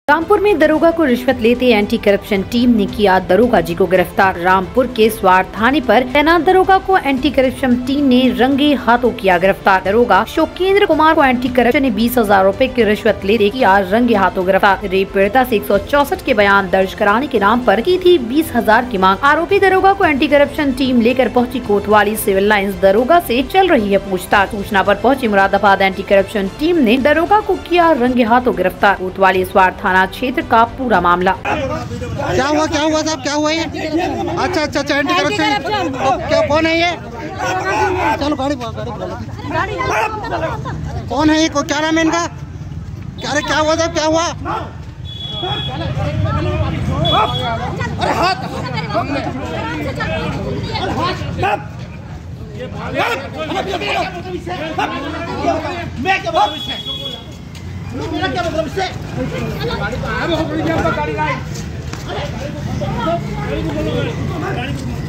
रामपुर में दरोगा को रिश्वत लेते एंटी करप्शन टीम ने किया दरोगा जी को गिरफ्तार। रामपुर के स्वार थाने पर तैनात दरोगा को एंटी करप्शन टीम ने रंगे हाथों किया गिरफ्तार। दरोगा शोकेंद्र कुमार को एंटी करप्शन ने 20,000 रूपए की रिश्वत लेते किया रंगे हाथों गिरफ्तार। रेप पीड़िता से 164 के बयान दर्ज कराने के नाम पर की थी 20,000 की मांग। आरोपी दरोगा को एंटी करप्शन टीम लेकर पहुंची। कोतवाली सिविल लाइंस दरोगा से चल रही है पूछताछ। सूचना पर पहुंची मुरादाबाद एंटी करप्शन टीम ने दरोगा को किया रंगे हाथों गिरफ्तार। कोतवाली स्वार थाना क्षेत्र का पूरा मामला। क्या हुआ साहब, क्या हुआ ये? अच्छा एंटी करप्शन क्या, कौन है ये? चलो गाड़ी कौन है ये? क्या नाम है इनका? क्या हुआ साहब, क्या हुआ? अरे हाथ मैं क्या मेरा क्या मतलब इससे? गाड़ी